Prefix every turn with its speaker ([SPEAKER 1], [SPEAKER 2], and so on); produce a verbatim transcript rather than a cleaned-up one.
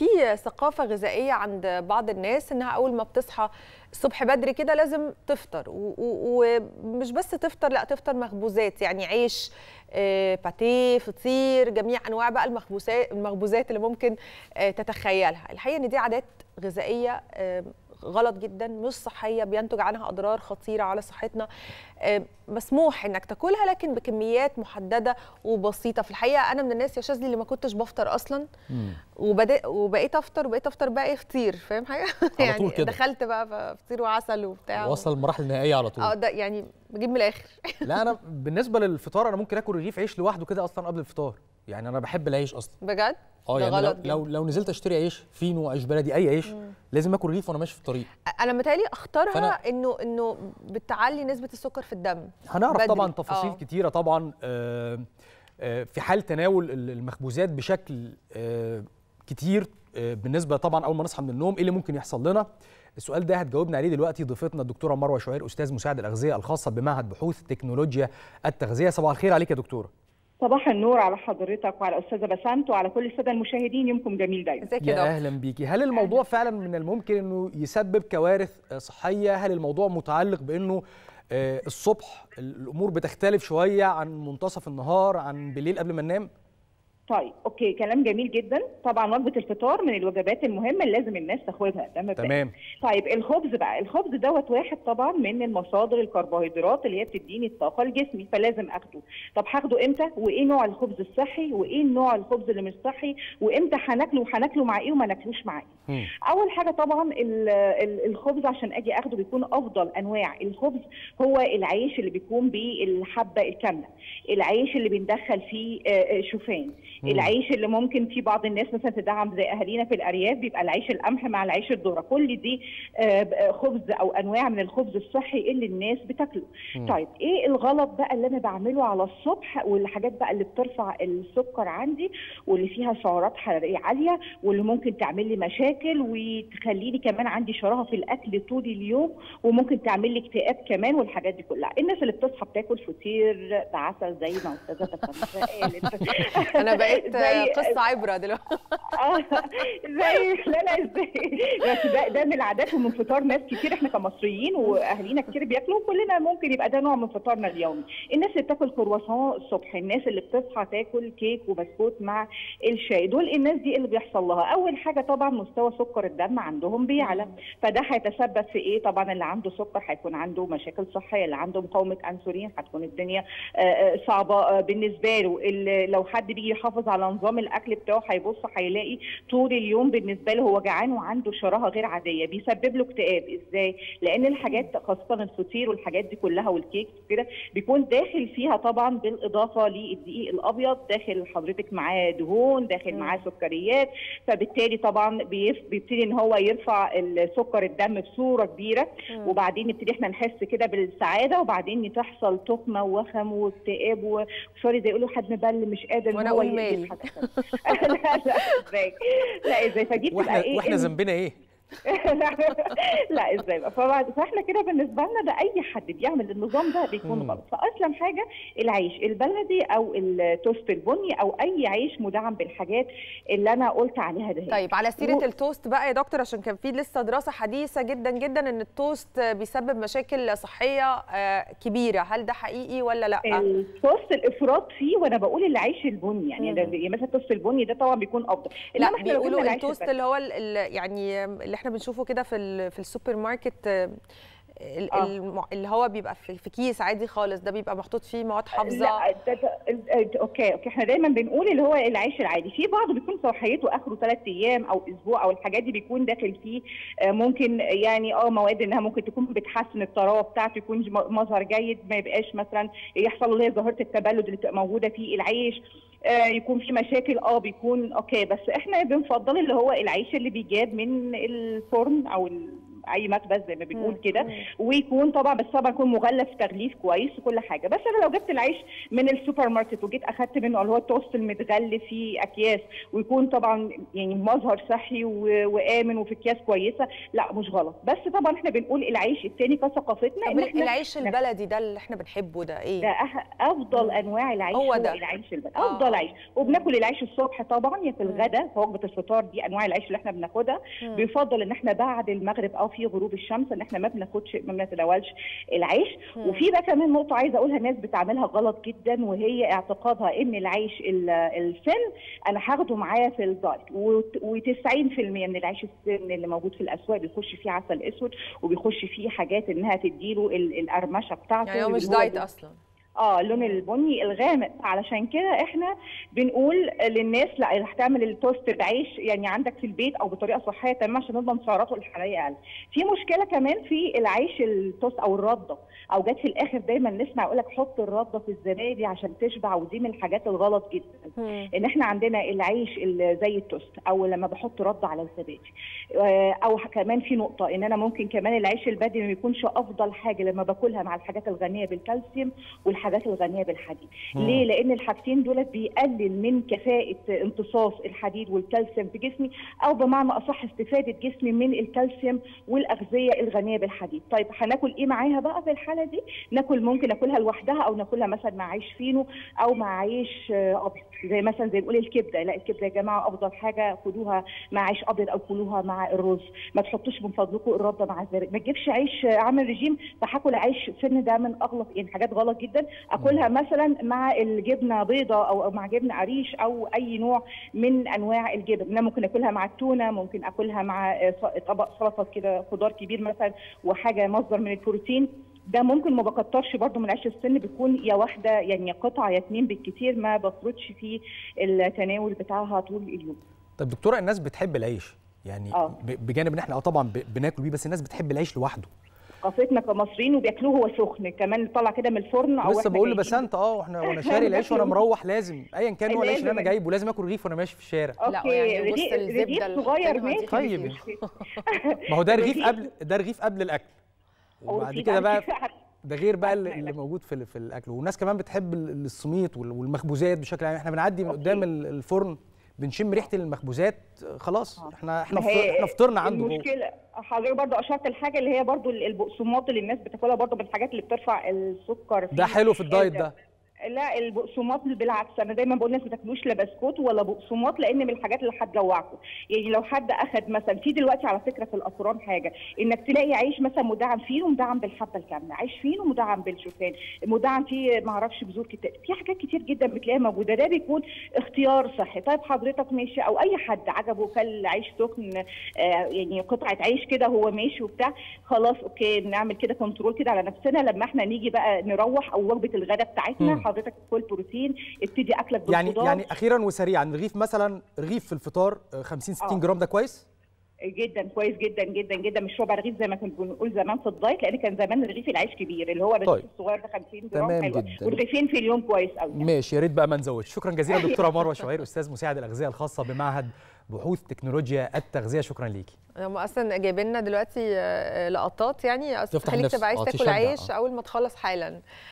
[SPEAKER 1] في ثقافة غذائية عند بعض الناس انها اول ما بتصحى الصبح بدري كده لازم تفطر، ومش بس تفطر، لا تفطر مخبوزات، يعني عيش، باتيه، فطير، جميع انواع بقى المخبوزات المخبوزات اللي ممكن تتخيلها. الحقيقة ان دي عادات غذائية غلط جدا، مش صحيه، بينتج عنها اضرار خطيره على صحتنا. مسموح انك تاكلها لكن بكميات محدده وبسيطه. في الحقيقه انا من الناس يا شاذلي اللي ما كنتش بفطر اصلا، وبدأ وبقيت افطر وبقيت افطر بقى ايه، فطير، فاهم حاجه؟
[SPEAKER 2] على طول
[SPEAKER 1] يعني
[SPEAKER 2] كده
[SPEAKER 1] دخلت بقى فطير وعسل وبتاع،
[SPEAKER 2] وصل المراحل النهائيه على طول.
[SPEAKER 1] اه ده يعني بجيب من الاخر.
[SPEAKER 2] لا انا بالنسبه للفطار انا ممكن اكل رغيف عيش لوحده كده اصلا قبل الفطار، يعني انا بحب العيش اصلا
[SPEAKER 1] بجد.
[SPEAKER 2] اه يعني
[SPEAKER 1] غلط
[SPEAKER 2] لو, لو لو نزلت اشتري عيش فينو، عيش بلدي، اي عيش، مم. لازم اكل رغيف وانا ماشي في الطريق.
[SPEAKER 1] انا متهيألي اختارها فأنا... انه انه بتعلي نسبه السكر في الدم.
[SPEAKER 2] هنعرف
[SPEAKER 1] بدري.
[SPEAKER 2] طبعا تفاصيل
[SPEAKER 1] أوه.
[SPEAKER 2] كتيره طبعا آه آه في حال تناول المخبوزات بشكل آه كتير آه بالنسبه طبعا اول ما نصحى من النوم ايه اللي ممكن يحصل لنا. السؤال ده هتجاوبنا عليه دلوقتي ضيفتنا الدكتوره مروه شعير، استاذ مساعد الاغذيه الخاصه بمعهد بحوث تكنولوجيا التغذيه. صباح الخير عليك يا دكتوره.
[SPEAKER 3] صباح النور على حضرتك وعلى استاذه بسنت وعلى كل الساده المشاهدين، يومكم جميل دايما.
[SPEAKER 2] يا اهلا بيكي. هل الموضوع فعلا من الممكن انه يسبب كوارث صحيه؟ هل الموضوع متعلق بانه الصبح الامور بتختلف شويه عن منتصف النهار عن بالليل قبل ما ننام؟
[SPEAKER 3] طيب اوكي، كلام جميل جدا. طبعا وجبه الفطار من الوجبات المهمه اللي لازم الناس تاخدها، ده مبدئيا.
[SPEAKER 2] تمام.
[SPEAKER 3] طيب الخبز بقى، الخبز دوت واحد طبعا من المصادر الكربوهيدرات اللي هي بتديني الطاقه لجسمي، فلازم اخده. طب هاخده امتى؟ وايه نوع الخبز الصحي؟ وايه نوع الخبز اللي مش صحي؟ وامتى هناكله وهناكله مع ايه وما ناكلوش مع ايه؟ اول حاجه طبعا الخبز عشان اجي اخده بيكون افضل انواع الخبز هو العيش اللي بيكون بالحبه الكامله، العيش اللي بندخل فيه شوفان، العيش اللي ممكن في بعض الناس مثلا تدعم زي اهالينا في الارياف بيبقى العيش القمح مع العيش الذره، كل دي خبز او انواع من الخبز الصحي اللي الناس بتاكله. مم. طيب ايه الغلط بقى اللي انا بعمله على الصبح والحاجات بقى اللي بترفع السكر عندي واللي فيها سعرات حراريه عاليه واللي ممكن تعمل لي مشاكل وتخليني كمان عندي شراهه في الاكل طول اليوم وممكن تعمل لي اكتئاب كمان والحاجات دي كلها؟ الناس اللي بتصحى بتاكل فطير بعسل زي ما استاذه بسنت قالت.
[SPEAKER 1] انا بقيت قصه عبره دلوقتي.
[SPEAKER 3] اه زي لا لا ازاي بس ده ده من العادات ومن فطار ناس كتير، احنا كمصريين واهالينا كتير بياكلوا، كلنا ممكن يبقى ده نوع من فطارنا اليومي. الناس اللي بتاكل كرواسون الصبح، الناس اللي بتصحى تاكل كيك وبسكوت مع الشاي، دول الناس دي اللي بيحصل لها اول حاجه طبعا مستوى سكر الدم عندهم بيعلى، فده هيتسبب في ايه؟ طبعا اللي عنده سكر هيكون عنده مشاكل صحيه، اللي عنده مقاومه انسولين هتكون الدنيا صعبه بالنسبه له. لو حد بيجي يحافظ على نظام الاكل بتاعه هيبص هيلاقي طول اليوم بالنسبه له هو جعان وعنده شراهه غير عاديه، بيسبب له اكتئاب. ازاي؟ لان الحاجات خاصه الفطير والحاجات دي كلها والكيك كده بيكون داخل فيها طبعا بالاضافه للدقيق الابيض، داخل حضرتك معاه دهون، داخل معاه سكريات، فبالتالي طبعا بيبتدي ان هو يرفع سكر الدم بصوره كبيره، وبعدين نبتدي احنا نحس كده بالسعاده، وبعدين تحصل تخمه ووخم واكتئاب وسوري زي يقولوا حد مبل مش قادر ان هو يضحك. لا لا ازاي؟ لا ازاي؟ فدي بتبقى ايه؟
[SPEAKER 2] واحنا ذنبنا ايه؟
[SPEAKER 3] لا ازاي بقى؟ فاحنا كده بالنسبه لنا ده اي حد بيعمل النظام ده بيكون غلط. فاصلا حاجه العيش البلدي او التوست البني او اي عيش مدعم بالحاجات اللي انا قلت عليها ده.
[SPEAKER 1] طيب على سيره و... التوست بقى يا دكتور، عشان كان في لسه دراسه حديثه جدا جدا ان التوست بيسبب مشاكل صحيه كبيره، هل ده حقيقي ولا لا؟
[SPEAKER 3] التوست الافراط فيه، وانا بقول العيش البني يعني ده مثلا التوست البني ده طبعا بيكون افضل.
[SPEAKER 1] لا بيقولوا التوست اللي هو يعني اللي احنا بنشوفه كده في في السوبر ماركت آه. اللي هو بيبقى في كيس عادي خالص، ده بيبقى محطوط فيه مواد حافظه.
[SPEAKER 3] لا ده ده اوكي اوكي احنا دايما بنقول اللي هو العيش العادي، في بعض بيكون صلاحيته اخره ثلاث ايام او اسبوع او الحاجات دي بيكون داخل فيه ممكن يعني اه مواد انها ممكن تكون بتحسن الطراوه بتاعته، يكون مظهر جيد، ما يبقاش مثلا يحصل له هي ظاهره التبلد اللي بتبقى موجوده في العيش، آه يكون في مشاكل اه بيكون اوكي. بس احنا بنفضل اللي هو العيش اللي بيجاب من الفرن او اي مخبز زي ما بنقول كده، ويكون طبعا بس طبعا يكون مغلف تغليف كويس وكل حاجه. بس انا لو جبت العيش من السوبر ماركت وجيت اخدت منه اللي هو التوست المتغلف في اكياس ويكون طبعا يعني مظهر صحي وامن وفي اكياس كويسه، لا مش غلط. بس طبعا احنا بنقول العيش الثاني كثقافتنا
[SPEAKER 1] ان احنا العيش البلدي ده اللي احنا بنحبه ده ايه؟
[SPEAKER 3] ده افضل انواع العيش
[SPEAKER 1] هو ده
[SPEAKER 3] العيش البلدي، افضل آه. عيش. وبناكل العيش الصبح طبعا يا في الغداء في وجبه الفطار، دي انواع العيش اللي احنا بناخدها. بيفضل ان احنا بعد المغرب او في غروب الشمس ان احنا ما بناخدش ما بنتناولش العيش. مم. وفي بقى كمان نقطه عايزه اقولها، الناس بتعملها غلط جدا، وهي اعتقادها ان العيش السن انا هاخده معايا في الدايت، وتسعين في المية من العيش السن اللي موجود في الاسواق بيخش فيه عسل اسود وبيخش فيه حاجات انها تديله القرمشه بتاعته،
[SPEAKER 1] يعني هو مش دايت اصلا.
[SPEAKER 3] اه اللون البني الغامق. علشان كده احنا بنقول للناس لا هتعمل التوست بعيش يعني عندك في البيت او بطريقه صحيه تمام عشان نضمن سعراته الحراريه اقل. في مشكله كمان في العيش التوست او الرده، او جت في الاخر دايما نسمع يقول لك حط الرده في الزبادي عشان تشبع، ودي من الحاجات الغلط جدا. مم. ان احنا عندنا العيش اللي زي التوست او لما بحط رده على الزبادي، او كمان في نقطه ان انا ممكن كمان العيش البلدي ما يكونش افضل حاجه لما باكلها مع الحاجات الغنيه بالكالسيوم والحاجات الغنيه بالحديد. مم. ليه؟ لان الحاجتين دول بيقلل من كفاءه امتصاص الحديد والكالسيوم في جسمي، او بمعنى اصح استفاده جسمي من الكالسيوم والاغذيه الغنيه بالحديد. طيب هناكل ايه معاها بقى في الحاله دي؟ ناكل ممكن ناكلها لوحدها او ناكلها مثلا مع عيش فينو او مع عيش ابيض، زي مثلا زي بنقول الكبده. لا الكبده يا جماعه افضل حاجه خدوها مع عيش ابيض او كلوها مع الرز. ما تحطوش من فضلكم الرده مع الزبادي. ما تجيبش عيش عامل رجيم فهاكل عيش سن، ده من اغلط يعني حاجات غلط جدا. اكلها مثلا مع الجبنه بيضه او مع جبنه قريش او اي نوع من انواع الجبن. انا ممكن اكلها مع التونه، ممكن اكلها مع طبق سلطه كده خضار كبير مثلا وحاجه مصدر من البروتين. ده ممكن ما بكترش برده من عيش السن، بتكون يا واحده يعني يا قطعه يا اتنين بالكتير، ما بفرضش في التناول بتاعها طول اليوم.
[SPEAKER 2] طب دكتوره الناس بتحب العيش يعني أوه. بجانب ان احنا اه طبعا بناكل بيه، بس الناس بتحب العيش لوحده.
[SPEAKER 3] ثقافتنا كمصريين وبياكلوه هو سخن كمان، طلع كده من الفرن او
[SPEAKER 2] لسه بقول لبسنت اه واحنا وانا شاري العيش وانا مروح لازم ايا كان نوع العيش اللي انا جايبه لازم اكل رغيف وانا ماشي في الشارع.
[SPEAKER 3] اوكي يعني بص الزبده صغير ماشي.
[SPEAKER 2] طيب ما هو ده رغيف قبل ده رغيف قبل الاكل، وبعد كده بقى ده غير بقى اللي موجود في في الاكل. والناس كمان بتحب السميط والمخبوزات بشكل عام. احنا بنعدي من قدام الفرن بنشم ريحه المخبوزات خلاص احنا احنا احنا فطرنا عنده.
[SPEAKER 3] المشكله حضرتك برضه اشرت الحاجه اللي هي برضه البقسماط اللي الناس بتاكلها برضه من الحاجات اللي بترفع السكر.
[SPEAKER 2] ده حلو في الدايت ده.
[SPEAKER 3] لا البقسماط بالعكس، انا دايما بقول للناس ما تاكلوش لا بسكوت ولا بقسماط، لان من الحاجات اللي هتجوعكم. يعني لو حد اخذ مثلا في دلوقتي على فكره في الافران حاجه انك تلاقي عيش مثلا مدعم فيه ومدعم بالحبه الكامله، عيش فيه ومدعم بالشوفان، مدعم فيه ما اعرفش بذور كتير، في حاجات كتير جدا بتلاقيها موجوده. ده بيكون اختيار صحي. طيب حضرتك ماشي او اي حد عجبه كل عيش سخن آه يعني قطعه عيش كده هو ماشي وبتاع، خلاص اوكي نعمل كده كنترول كده على نفسنا. لما احنا نيجي بقى نروح او وجبه الغداء بتاعتنا م. حضرتك كل بروتين ابتدي اكلك بالخضار.
[SPEAKER 2] يعني يعني اخيرا وسريعا، رغيف مثلا رغيف في الفطار خمسين ستين جرام ده كويس؟
[SPEAKER 3] جدا كويس جدا جدا جدا. مش ربع رغيف زي ما كنا بنقول زمان في الدايت، لان كان زمان رغيف العيش كبير اللي هو الرغيف طيب. الصغير ده خمسين جرام
[SPEAKER 2] تمام
[SPEAKER 3] حلوه،
[SPEAKER 2] جدا.
[SPEAKER 3] ورغيفين في اليوم كويس قوي.
[SPEAKER 2] ماشي يا ريت بقى ما نزودش. شكرا جزيلا دكتوره مروه شعير استاذ مساعد الاغذيه الخاصه بمعهد بحوث تكنولوجيا التغذيه. شكرا ليكي.
[SPEAKER 1] هم اصلا جايبين لنا دلوقتي لقطات يعني تخليك تبقى عايز تاكل عيش اول ما تخلص حالا.